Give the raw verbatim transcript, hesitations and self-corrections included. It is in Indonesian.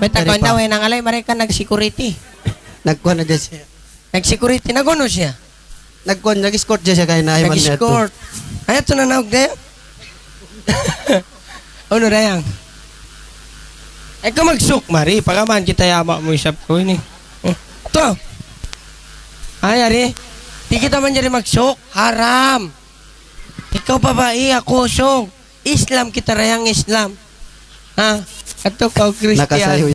Beta ko daw eh, nangalay, marika nag-security. Nagkuhan na dyan siya. Nag-security, naguno siya. Nagkuhan, nag-escort dyan siya kaya naiman niya ito. Nag-escort. Ay, ito na naog na Ano na yan? Ay ka magsuk, Mari. Pagaman kita yama mo isap ko ini. Ito. Ay, Ari. Di kita man dyan magsuk. Haram. Ikaw babae, ako suk. Islam kita rayang Islam. Ha? Ato ka, Christian. Nakasayo